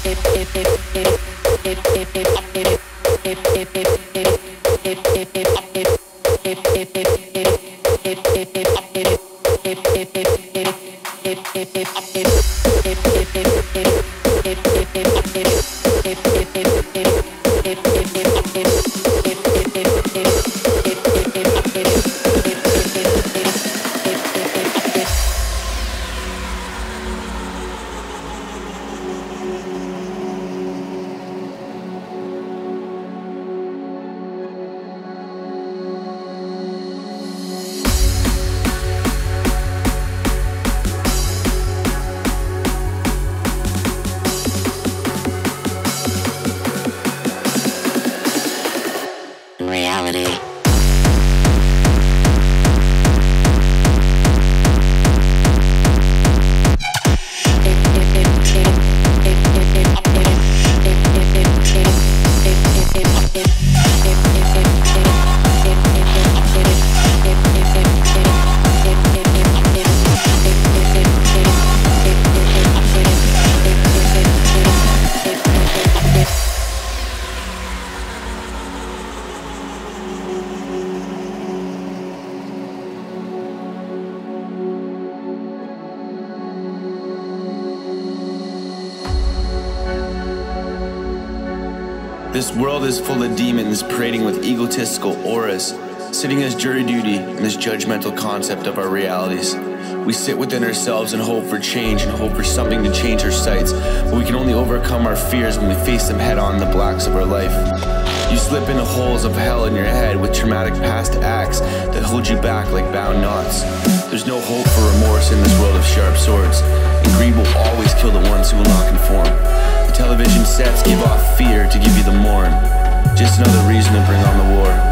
Reality. This world is full of demons parading with egotistical auras, sitting as jury duty in this judgmental concept of our realities. We sit within ourselves and hope for change and hope for something to change our sights, but we can only overcome our fears when we face them head on in the blacks of our life. You slip into holes of hell in your head with traumatic past acts that hold you back like bound knots. There's no hope for remorse in this world of sharp swords, and greed will always kill the ones who will not conform. Television sets give off fear to give you the morn. Just another reason to bring on the war.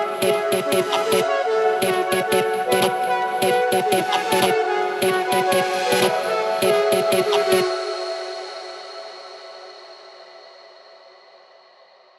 Up